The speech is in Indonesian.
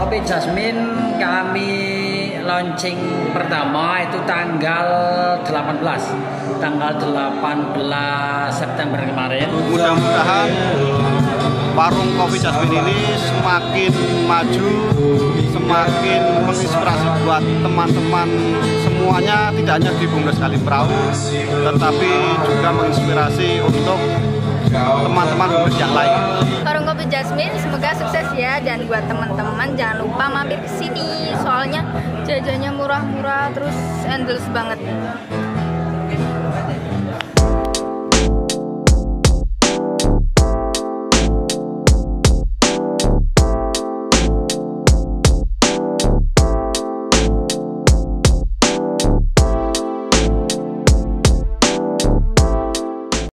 Kopi Jasmine kami launching pertama itu tanggal 18 September kemarin. Mudah-mudahan warung Kopi Jasmine ini semakin maju, semakin menginspirasi buat teman-teman semuanya, tidak hanya di Bumdes Kalimperahu, tetapi juga menginspirasi untuk teman-teman Bumdes yang lain. Warung Kopi Jasmine semoga sukses ya, dan buat teman-teman jangan lupa mampir ke sini, soalnya jajannya murah-murah terus endless banget.